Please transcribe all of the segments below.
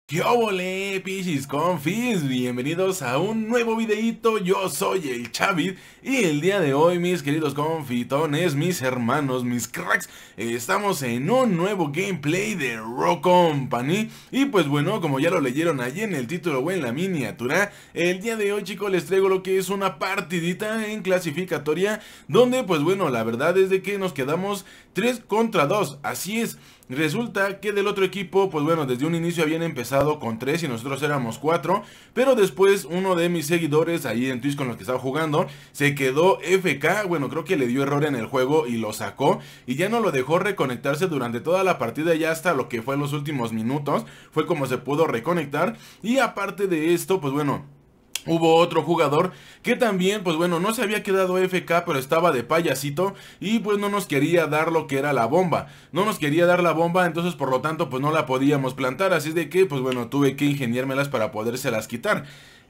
¿Qué óvole, pichis confis? Bienvenidos a un nuevo videíto. Yo soy el Chavid y el día de hoy, mis queridos confitones, mis hermanos, mis cracks, estamos en un nuevo gameplay de Rock Company. Y pues bueno, como ya lo leyeron allí en el título o en la miniatura, el día de hoy, chicos, les traigo lo que es una partidita en clasificatoria, donde pues bueno, la verdad es de que nos quedamos 3 contra 2, así es. Resulta que del otro equipo, pues bueno, desde un inicio habían empezado con 3 y nosotros éramos 4, pero después uno de mis seguidores ahí en Twitch con los que estaba jugando se quedó FK, bueno, creo que le dio error en el juego y lo sacó y ya no lo dejó reconectarse durante toda la partida, ya hasta lo que fue los últimos minutos, fue como se pudo reconectar. Y aparte de esto, pues bueno, hubo otro jugador que también, pues bueno, no se había quedado FK, pero estaba de payasito y pues no nos quería dar lo que era la bomba. No nos quería dar la bomba, entonces por lo tanto pues no la podíamos plantar, así es de que pues bueno, tuve que ingeniármelas para podérselas quitar.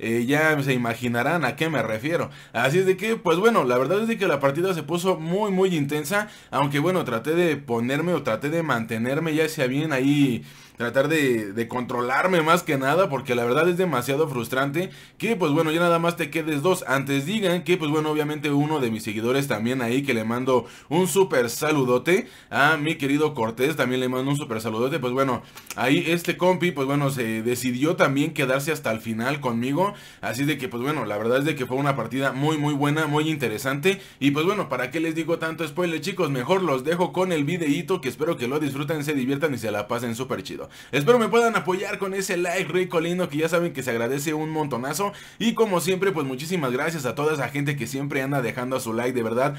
Ya se imaginarán a qué me refiero. Así es de que, pues bueno, la verdad es de que la partida se puso muy intensa. Aunque bueno, traté de ponerme o traté de mantenerme ya sea bien ahí, tratar de controlarme más que nada, porque la verdad es demasiado frustrante que pues bueno, ya nada más te quedes dos. Antes digan que pues bueno, obviamente uno de mis seguidores también ahí, que le mando un súper saludote a mi querido Cortés, también le mando un súper saludote. Pues bueno, ahí este compi pues bueno, se decidió también quedarse hasta el final conmigo. Así de que pues bueno, la verdad es de que fue una partida muy buena, muy interesante. Y pues bueno, ¿para qué les digo tanto spoiler, chicos? Mejor los dejo con el videíto, que espero que lo disfruten, se diviertan y se la pasen súper chido. Espero me puedan apoyar con ese like rico lindo, que ya saben que se agradece un montonazo. Y como siempre, pues muchísimas gracias a toda esa gente que siempre anda dejando su like, de verdad.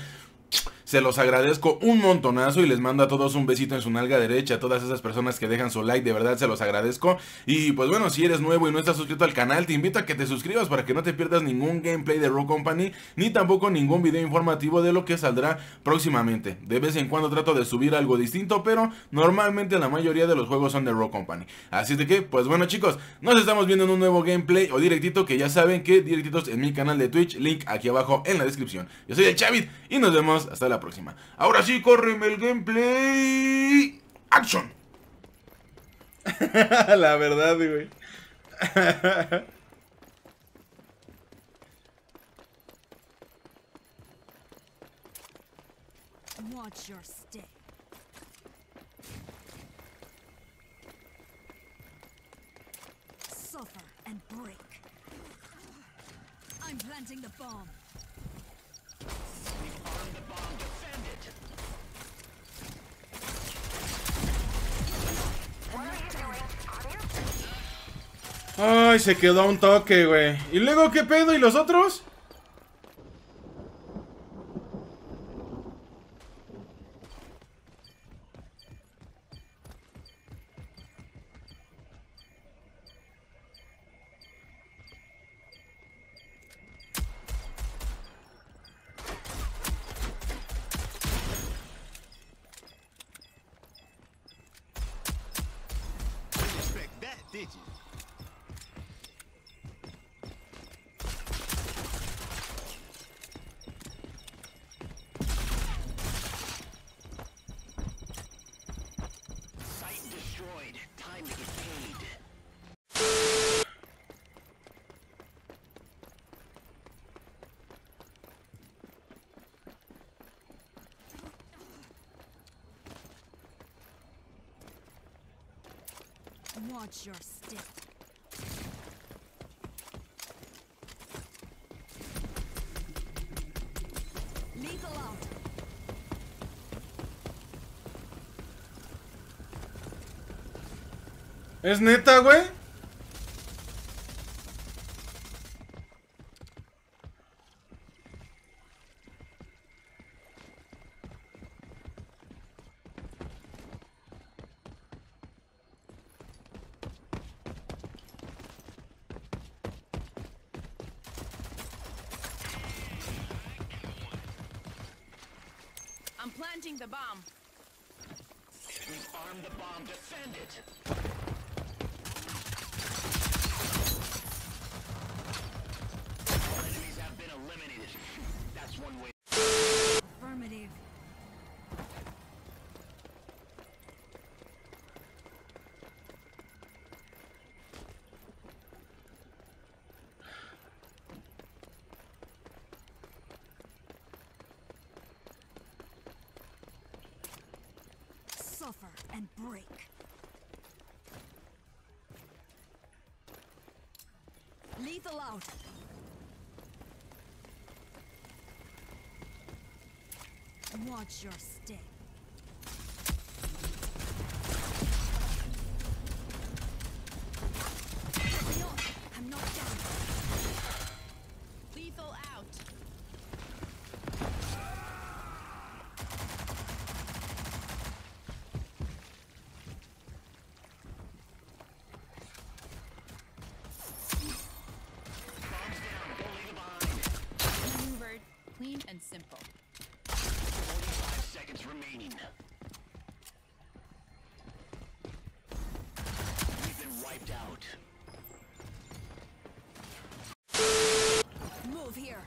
Se los agradezco un montonazo y les mando a todos un besito en su nalga derecha. A todas esas personas que dejan su like, de verdad se los agradezco. Y pues bueno, si eres nuevo y no estás suscrito al canal, te invito a que te suscribas para que no te pierdas ningún gameplay de Rock Company, ni tampoco ningún video informativo de lo que saldrá próximamente. De vez en cuando trato de subir algo distinto, pero normalmente la mayoría de los juegos son de Rock Company. Así de que, pues bueno, chicos, nos estamos viendo en un nuevo gameplay o directito, que ya saben que directitos en mi canal de Twitch, link aquí abajo en la descripción. Yo soy el Chavid y nos vemos hasta la próxima. Ahora sí, córreme el gameplay. ¡Action! La verdad, güey. Watch your step. Suffer and break. I'm planting the bomb. We've armed the bomb. Defend it. Ay, se quedó a un toque, güey. ¿Y luego qué pedo? ¿Y los otros? Didn't expect that, did you? Site destroyed. Time to get paid. Watch your step. Lethal out. ¿Es neta, güey? I'm planting the bomb. We've armed the bomb. Defend it. All enemies have been eliminated. That's one way. Affirmative. and break. Lethal out. Watch your step. I'm knocked down. Lethal out. Maneuvered, clean and simple. 45 seconds remaining. We've been wiped out. Move here.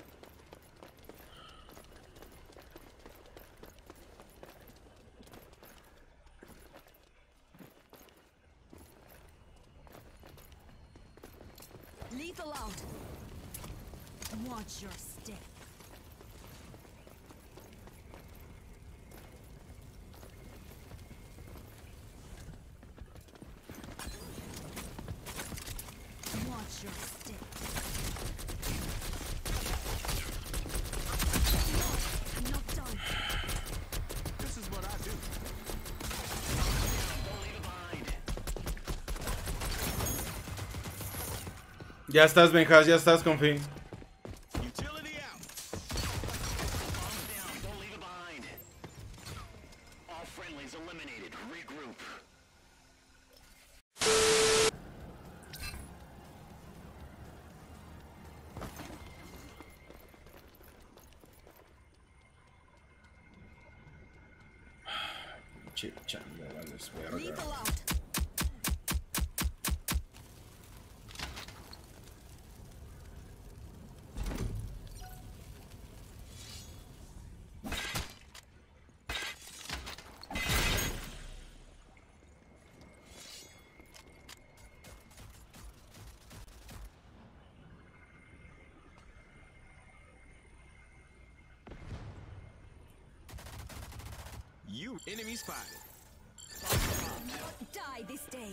Lethal out. Watch your step. Watch your step. I'm not done. This is what I do. Don't leave it behind. Ya estás, Benjas, ya estás, Confi. Utility out. Bombs down. Don't leave it behind. All friendlies eliminated. Regroup. Che, changa, vales, verga. Lethal out. You enemy spotted. Die this day.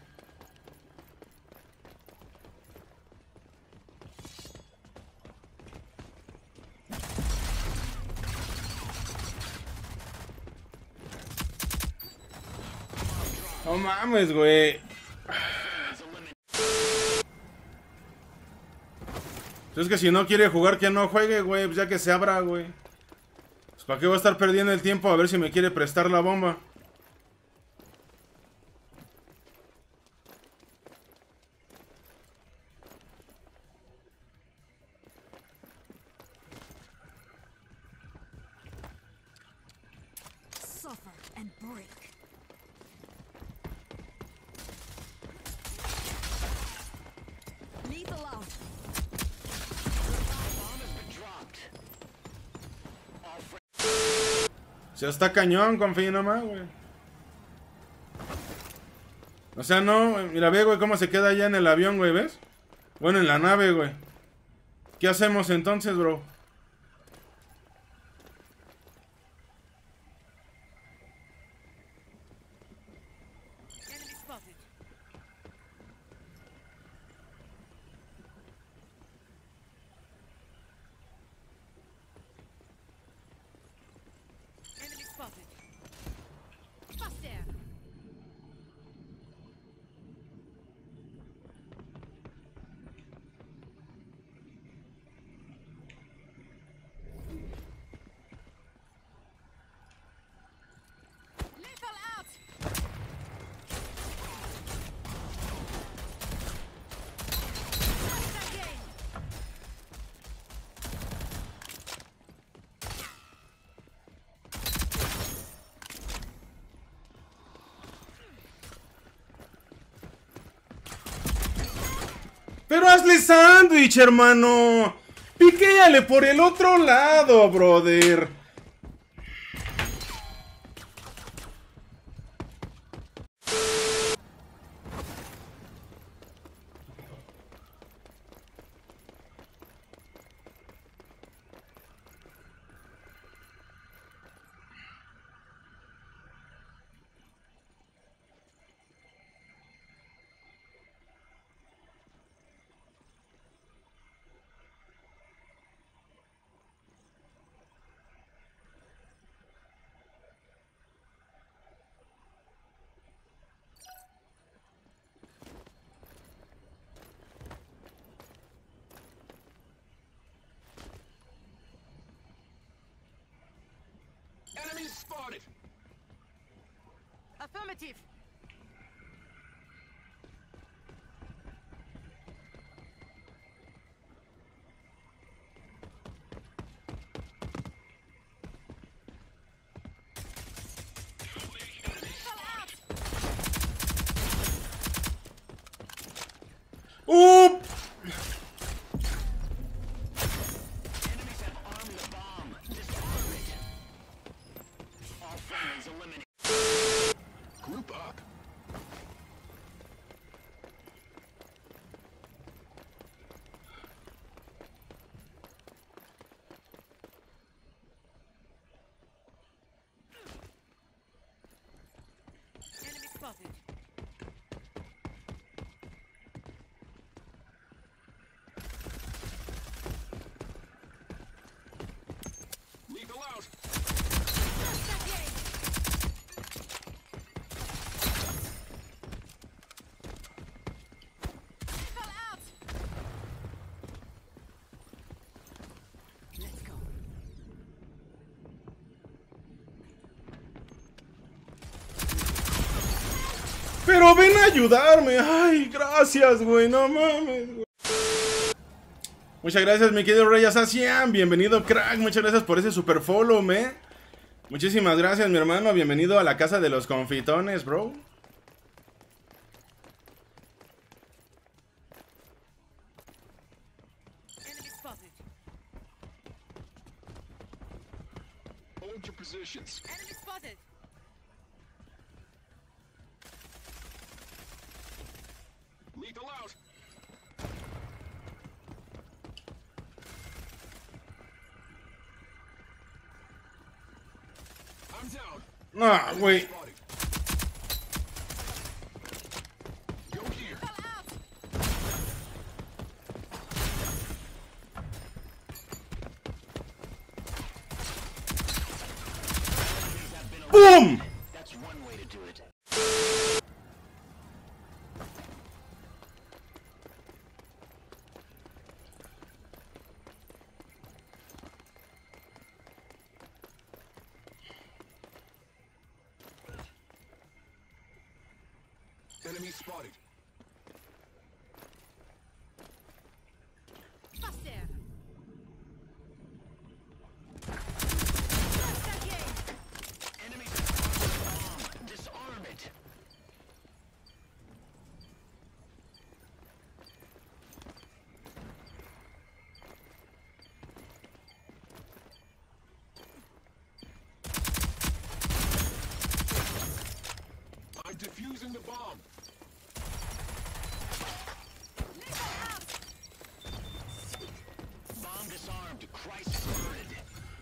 No mames, güey. Es que si no quiere jugar, que no juegue, güey. Pues ya que se abra, güey. Pues para qué voy a estar perdiendo el tiempo a ver si me quiere prestar la bomba. Suffer and break. Lethal out. Bomb has been dropped. All friendlies. O sea, está cañón, confío nomás, güey. O sea, no, mira, ve, güey, cómo se queda allá en el avión, güey, ¿ves? Bueno, en la nave, güey. ¿Qué hacemos entonces, bro? Enemy spotted. Enemy spotted. Fast there. Lethal out. Nice again. Pero hazle sándwich, hermano. Piquéale por el otro lado, brother. Affirmative. ¡Up! Enemies have armed the bomb. Disarm it. All friendlies eliminated. Group up. Enemy spotted. Lethal out. Fell out. Let's go. Pero ven a ayudarme. Ay, gracias, güey. No mames, güey. Muchas gracias, mi querido Rey Asacian. Bienvenido, crack. Muchas gracias por ese super follow, me. Muchísimas gracias, mi hermano. Bienvenido a la casa de los confitones, bro. Enemy spotted. Hold your positions. Enemy spotted. Lethal out. I'm down. Ah, güey. Spotted. Go here. Fell out. ¡Boom! That's one way to do it. Enemy spotted. Faster. Enemies have armed the bomb. Disarm it. I'm defusing the bomb. Bomb disarmed. Christ burning.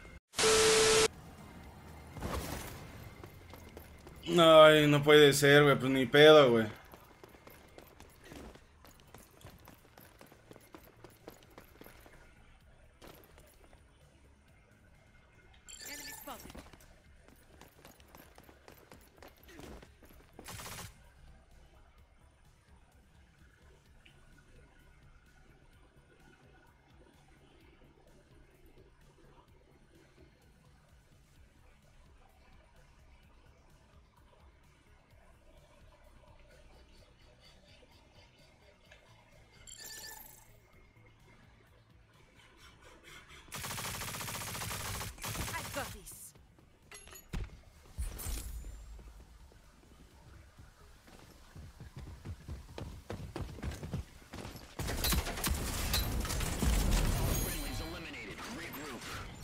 Ay, no puede ser, güey. Pues ni pedo, güey. Enemy spotted. I've got this. All friendlies eliminated. Regroup.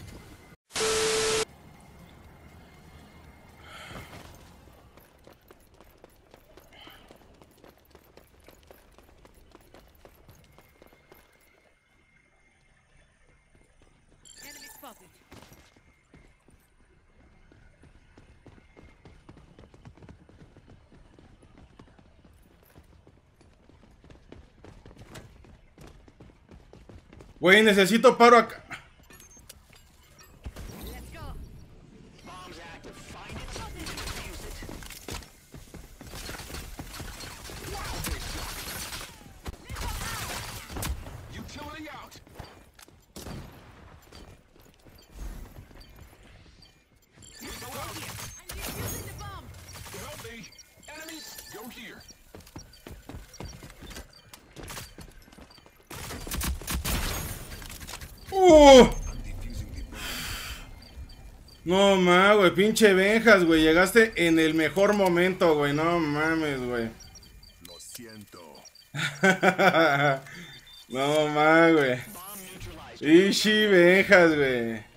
Enemy spotted. Güey, necesito paro acá. Let's go. Bomb's active. Find it and defuse it. Utility out. Lethal out. I'm defusing the bomb. Help me. No mames, güey, pinche Benjas, güey. Llegaste en el mejor momento, güey. No mames, güey. Lo siento. No mames, güey. Bomb neutralized. Ishi Benjas, güey.